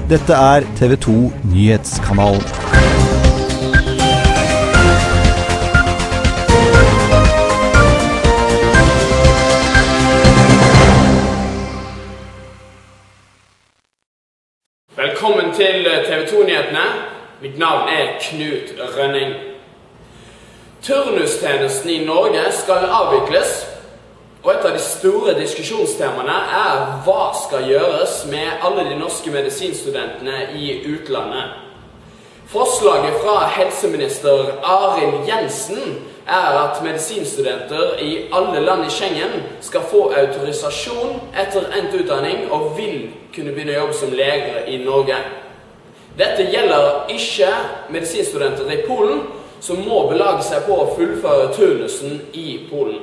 Dette er TV 2 Nyhetskanalen. Velkommen til TV 2-nyhetene. Mitt navn er Knut Rønning. Turnustjenesten i Norge skal avvikles, og et av de store diskusjonstemaene er hva skal gjøres med alle de norske medisinstudentene i utlandet. Forslaget fra helseminister Arild Jensen er at medisinstudenter i alle land i Schengen skal få autorisasjon etter endt utdanning og vil kunne begynne å jobbe som leger i Norge. Dette gjelder ikke medisinstudenter i Polen, som må belage seg på å fullføre turnusen i Polen.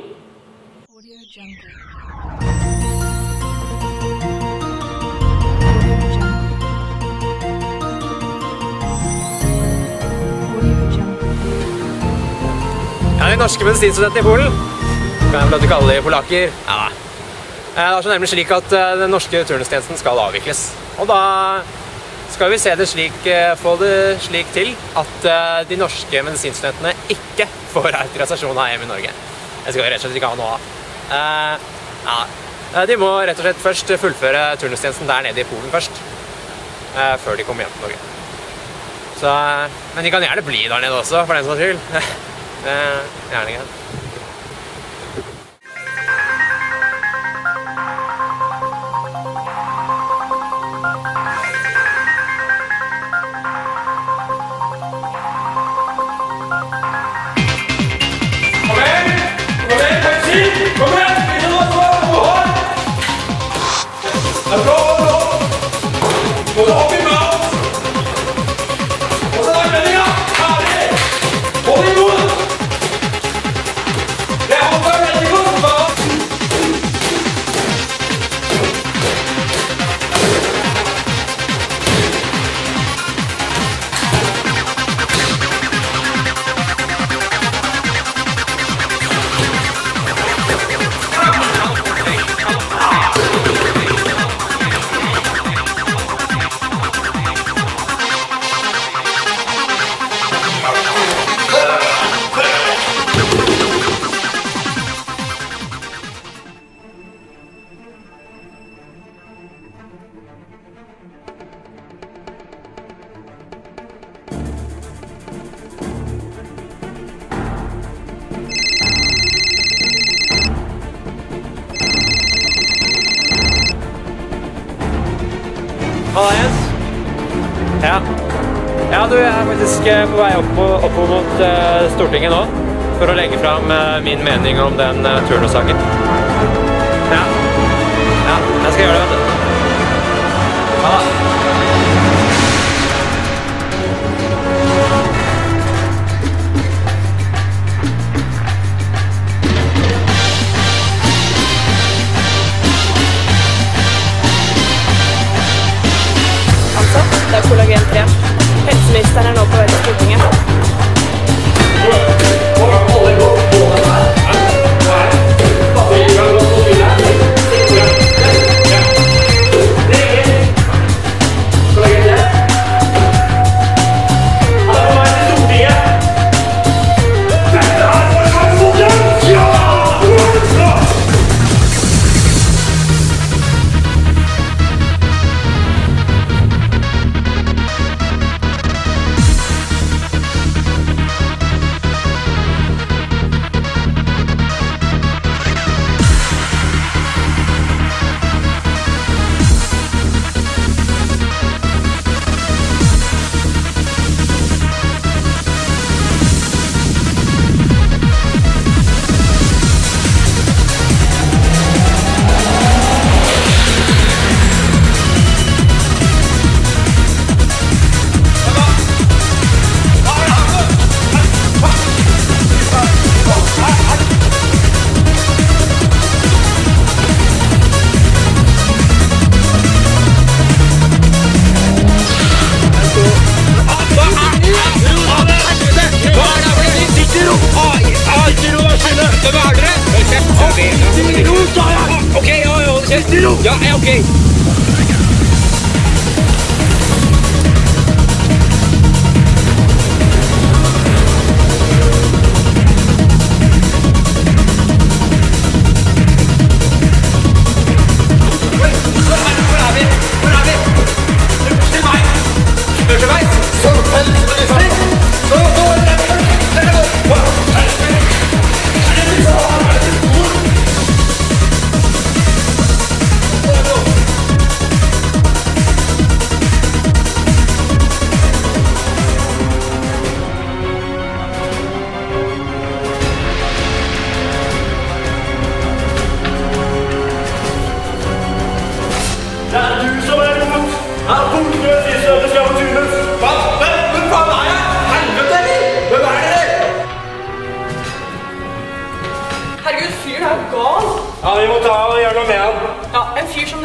Ja, de norske medisinstudentene i Polen, kan jeg vel kalle de polakker. Ja, det er så nemlig slik at den norske turnustjenesten skal avvikles. Og da skal vi se det slik, få det slik til at de norske medisinstudentene ikke får autorisasjon av hjemme i Norge. Det skal vi rett og slett ikke ha noe av. Ja, de må rett og slett først fullføre turnustjenesten der nede i Polen først, før de kommer hjem til Norge. Så, men de kan gjerne bli der nede også, for den saks skyld. Gjerne ikke. Halla Jens. Ja, du er faktisk på vei opp mot Stortinget nå, for å legge fram min mening om den turnussaken. Ja, jeg skal gjøre det, vet du. Halla. Det er kollagen 3. Helseministeren er nå på vei til Stortinget. Ja, ok.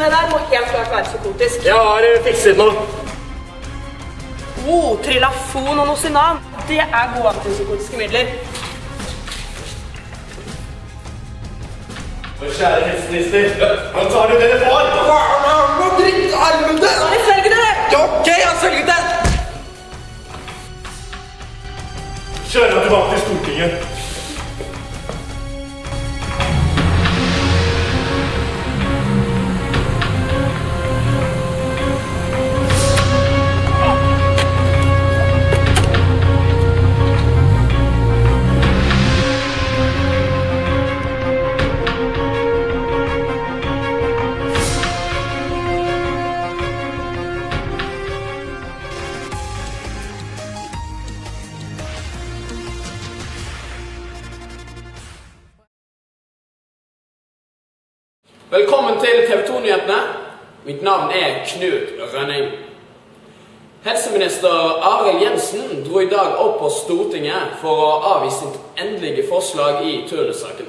Det der må helt klart være psykotisk. Jeg har fikset noe. Trilafon og Nocinan. Det er gode antipsykotiske midler. Kjære helseminister, nå tar du det du får! Nå dritt helvete! Bare svelg det! Ja, ok, jeg har svelget det! Kjører jeg tilbake til Stortinget. Velkommen til TV 2-nyhetene. Mitt navn er Knut Rønning. Helseminister Arild Jensen dro i dag opp på Stortinget for å avvise sitt endelige forslag i turnussaken.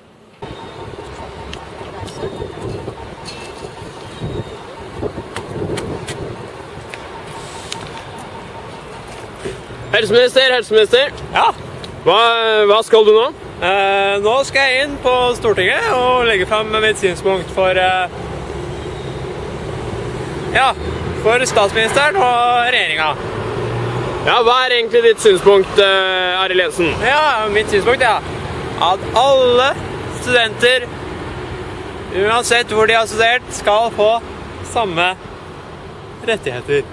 Helseminister. Ja? Hva skal du nå? Nå skal jeg inn på Stortinget og legge frem mitt synspunkt for statsministeren og regjeringen. Ja, hva er egentlig ditt synspunkt, Arild Jensen? Ja, mitt synspunkt er at alle studenter, uansett hvor de har studert, skal få samme rettigheter.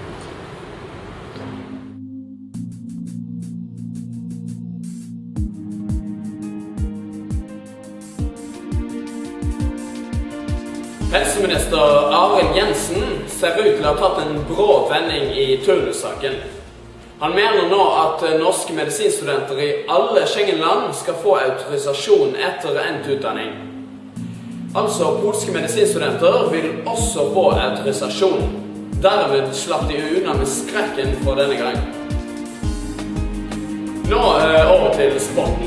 Helseminister Arild Jensen ser ut til å ha tatt en brå vending i turnussaken. Han mener nå at norske medisinstudenter i alle Schengen-land skal få autorisasjon etter endt utdanning. Altså, polske medisinstudenter vil også få autorisasjon. Dermed slapp de unna med skrekken for denne gang. Nå over til sporten.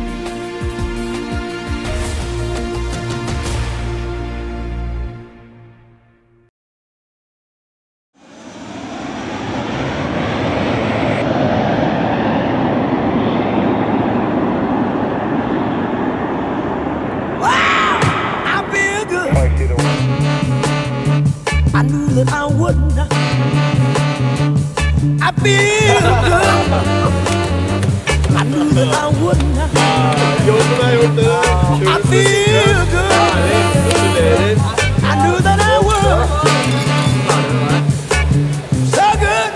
I knew that I wouldn't. I feel good. I knew that I wouldn't. I feel good. I knew that I would. So good,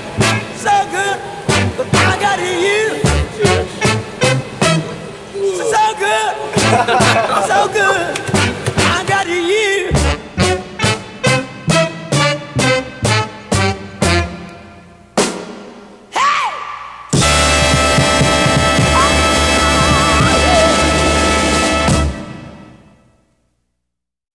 but I got you. So good, so good.